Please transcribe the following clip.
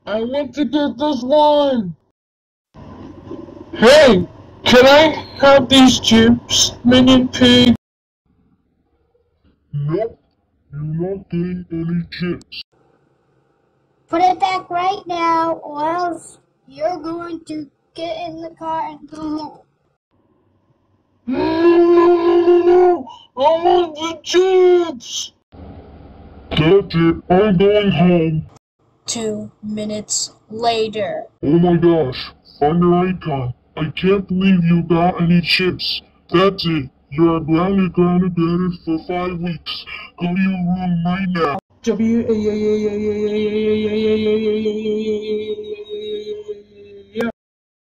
I want to get this one! Hey! Can I have these chips, Minion Pig? Nope. You're not getting any chips. Put it back right now, or else you're going to get in the car and go home. No! I want the chips! That's it, I'm going home. 2 minutes later. Oh my gosh, on your icon. I can't believe you got any chips. That's it. You're grounded for 5 weeks. Go to your room right now.